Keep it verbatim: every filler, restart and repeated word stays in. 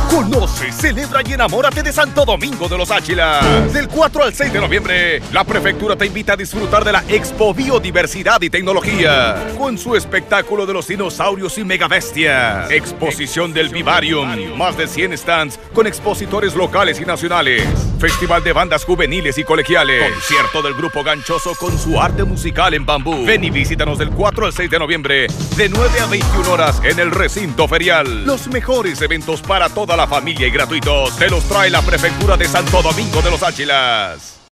Conoce, celebra y enamórate de Santo Domingo de los Áchilas. Del cuatro al seis de noviembre, la prefectura te invita a disfrutar de la Expo Biodiversidad y Tecnología, con su espectáculo de los dinosaurios y megabestias, exposición del Vivarium, más de cien stands con expositores locales y nacionales, festival de bandas juveniles y colegiales, concierto del Grupo Ganchoso con su arte musical en bambú. Ven y visítanos del cuatro al seis de noviembre, de nueve a veintiuna horas en el recinto ferial. Los mejores eventos para toda la familia y gratuitos te los trae la Prefectura de Santo Domingo de los Áchilas.